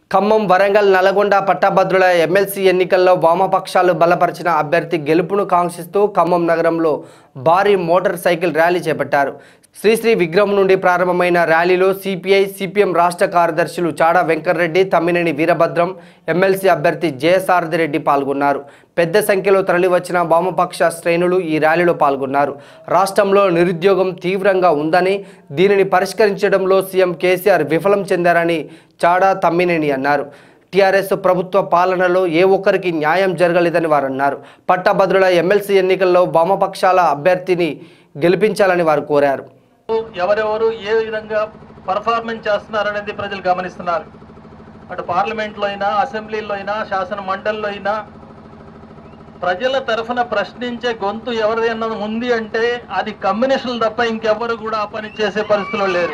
ఖమ్మం, వరంగల్, నల్గొండ పట్టభద్రుల ఎమ్మెల్సీ ఎన్నికల్లో వామపక్షాలు బలపరిచిన అభ్యర్థి గెలుపును కాంక్షిస్తూ ఖమ్మం నగరంలో భారీ మోటార్ సైకిల్ ర్యాలీ చేపట్టారు. శ్రీశ్రీ విగ్రహం నుండి ప్రారంభమైన ర్యాలీలో సిపిఐ, సిపిఎం రాష్ట్ర కార్యదర్శులు చాడా వెంకటరెడ్డి, తమ్మినేని వీరభద్రం, ఎమ్మెల్సీ అభ్యర్థి జయసారథిరెడ్డి పాల్గొన్నారు. పెద్ద సంఖ్యలో తరలివచ్చిన వామపక్ష శ్రేణులు ఈ ర్యాలీలో పాల్గొన్నారు. రాష్ట్రంలో నిరుద్యోగం తీవ్రంగా ఉందని, దీనిని పరిష్కరించడంలో సీఎం కేసీఆర్ విఫలం చెందారని చాడా, తమ్మినేని అన్నారు. టీఆర్ఎస్ ప్రభుత్వ పాలనలో ఏ ఒక్కరికి న్యాయం జరగలేదని వారు అన్నారు. పట్టభద్రుల ఎమ్మెల్సీ ఎన్నికల్లో వామపక్షాల అభ్యర్థిని గెలిపించాలని వారు కోరారు. ఎవరెవరు ఏ విధంగా పర్ఫార్మెన్స్ చేస్తున్నారనేది ప్రజలు గమనిస్తున్నారు. అటు పార్లమెంట్లో అయినా, అసెంబ్లీలో అయినా, శాసన మండలిలో అయినా ప్రజల తరఫున ప్రశ్నించే గొంతు ఎవరిదైనా ఉంది అంటే అది కమ్యూనిస్టులు తప్ప ఇంకెవరు కూడా ఆ పని చేసే పరిస్థితిలో లేరు.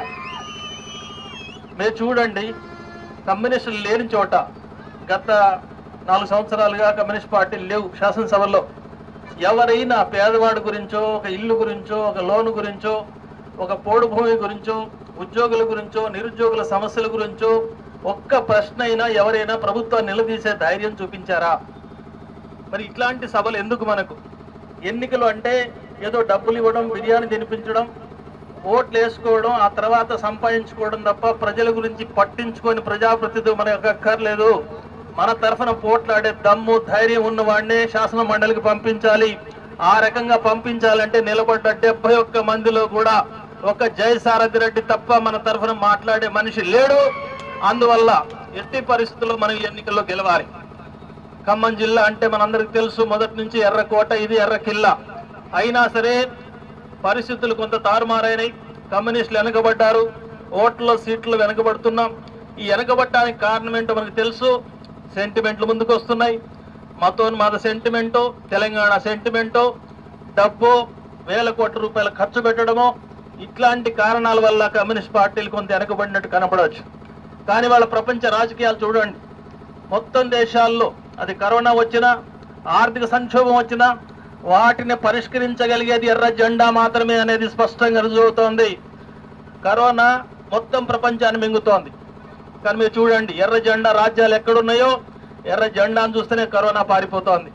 మీరు చూడండి, కమ్యూనిస్టులు లేని చోట గత 4 సంవత్సరాలుగా కమ్యూనిస్ట్ పార్టీలు లేవు శాసనసభలో. ఎవరైనా పేదవాడి గురించో, ఒక ఇల్లు గురించో, ఒక లోను గురించో, ఒక పోడు భూమి గురించో, ఉద్యోగుల గురించో, నిరుద్యోగుల సమస్యల గురించో ఒక్క ప్రశ్న అయినా ఎవరైనా ప్రభుత్వాన్ని నిలదీసే ధైర్యం చూపించారా? మరి ఇట్లాంటి సభలు ఎందుకు మనకు? ఎన్నికలు అంటే ఏదో డబ్బులు ఇవ్వడం, బిర్యానీ తినిపించడం, ఓట్లు వేసుకోవడం, ఆ తర్వాత సంపాదించుకోవడం తప్ప ప్రజల గురించి పట్టించుకొని ప్రజాప్రతినిధులు మనకు అక్కర్లేదు. మన తరఫున పోట్లాడే దమ్ము, ధైర్యం ఉన్నవాడినే శాసన మండలికి పంపించాలి. ఆ రకంగా పంపించాలంటే నిలబడ్డ 71 మందిలో కూడా ఒక జయసారథిరెడ్డి తప్ప మన తరఫున మాట్లాడే మనిషి లేడు. అందువల్ల ఎట్టి పరిస్థితుల్లో మనం ఎన్నికల్లో గెలవాలి. ఖమ్మం జిల్లా అంటే మనందరికి తెలుసు, మొదటి నుంచి ఎర్రకోట, ఇది ఎర్రకిల్లా. అయినా సరే పరిస్థితులు కొంత తారుమారైనాయి. కమ్యూనిస్టులు వెనకబడ్డారు, ఓట్ల సీట్లు వెనకబడుతున్నాం. ఈ వెనకబడటానికి కారణం ఏంటో మనకు తెలుసు. సెంటిమెంట్లు ముందుకు వస్తున్నాయి. మతోన్మాద సెంటిమెంటో, తెలంగాణ సెంటిమెంటో, డబ్బు, వేల కోట్ల రూపాయలు ఖర్చు పెట్టడమో, ఇట్లాంటి కారణాల వల్ల కమ్యూనిస్ట్ పార్టీలు కొంత వెనకబడినట్టు కనపడవచ్చు. కానీ వాళ్ళ ప్రపంచ రాజకీయాలు చూడండి, మొత్తం దేశాల్లో అది కరోనా వచ్చినా, ఆర్థిక సంక్షోభం వచ్చినా వాటిని పరిష్కరించగలిగేది ఎర్ర జెండా మాత్రమే అనేది స్పష్టంగా రుజువుతోంది. కరోనా మొత్తం ప్రపంచాన్ని మింగుతోంది. కానీ మీరు చూడండి, ఎర్ర జెండా రాజ్యాలు ఎక్కడున్నాయో ఎర్ర జెండాను చూస్తేనే కరోనా పారిపోతోంది.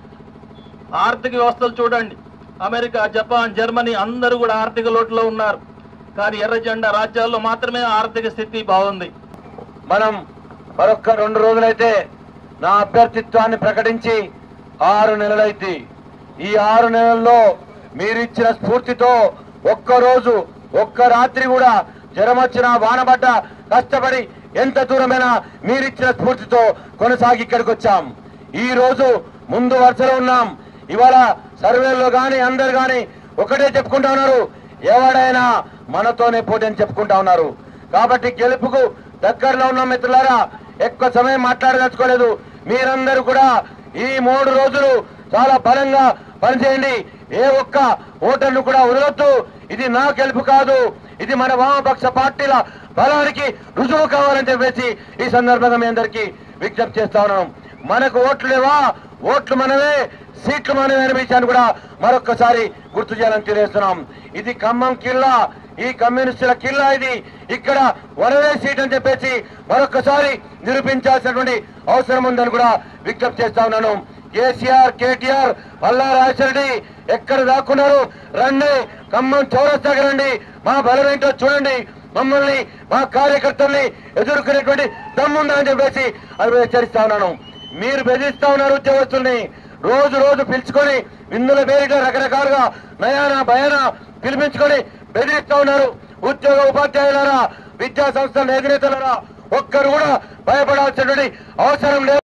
ఆర్థిక వ్యవస్థలు చూడండి, అమెరికా, జపాన్, జర్మనీ అందరూ కూడా ఆర్థిక లోటులో ఉన్నారు. కానీ ఎర్ర జెండా రాజ్యాల్లో మాత్రమే ఆర్థిక స్థితి బాగుంది. మనం మరొక్క 2 రోజులైతే నా అభ్యర్థిత్వాన్ని ప్రకటించి 6 నెలలైతే, ఈ 6 నెలల్లో మీరిచ్చిన స్ఫూర్తితో ఒక్కరోజు, ఒక్క రాత్రి కూడా జ్వరం వచ్చినా, వానబడ్డా, కష్టపడి ఎంత దూరమైనా మీరిచ్చిన స్ఫూర్తితో కొనసాగి ఇక్కడికి వచ్చాం. ఈ రోజు ముందు వరుసలో ఉన్నాం. ఇవాళ సర్వేల్లో కానీ అందరు కానీ ఒకటే చెప్పుకుంటా ఉన్నారు, ఎవడైనా మనతోనే పోటీ అని చెప్పుకుంటా ఉన్నారు. కాబట్టి గెలుపుకు దగ్గరలో ఉన్న మిత్రులారా, ఎక్కువ సమయం మాట్లాడదలుచుకోలేదు. మీరందరూ కూడా ఈ 3 రోజులు చాలా బలంగా పనిచేయండి. ఏ ఒక్క ఓటర్ను కూడా వదలొద్దు. ఇది నా గెలుపు కాదు, ఇది మన వామపక్ష పార్టీల బలానికి రుజువు కావాలని చెప్పేసి ఈ సందర్భంగా మీ అందరికీ విజ్ఞప్తి చేస్తా ఉన్నాం. మనకు ఓట్లు లేవా, ఓట్లు మనమే, సీట్లు మనమే అనే విషయాన్ని కూడా మరొక్కసారి గుర్తు చేయాలని తెలియజేస్తున్నాం. ఇది ఖమ్మం కిల్లా, ఈ కమ్యూనిస్టుల కిల్లా. ఇది ఇక్కడ వనవే సీట్ అని చెప్పేసి మరొక్కసారి నిరూపించాల్సినటువంటి అవసరం ఉందని కూడా విజ్ఞప్తి చేస్తా ఉన్నాను. కేసీఆర్, కేటీఆర్, పల్లా రాజశేఖరరెడ్డి ఎక్కడ దాక్కున్నారు? రండి, ఖమ్మం చౌరస్తాకి రండి, మా బలం ఏంటో చూడండి. మమ్మల్ని, మా కార్యకర్తల్ని ఎదుర్కొనేటువంటి దమ్ముందా అని చెప్పేసి అది హెచ్చరిస్తా ఉన్నాను. మీరు బెదిరిస్తా ఉన్నారు ఉద్యోగస్తుల్ని. రోజు రోజు పిలుచుకొని విందుల పేరిట రకరకాలుగా నయానా భయానా పిలిపించుకొని బెదిరిస్తా ఉన్నారు. ఉద్యోగ ఉపాధ్యాయులారా, విద్యా సంస్థల అధినేతలారా, ఒక్కరు కూడా భయపడాల్సినటువంటి అవసరం లేదు.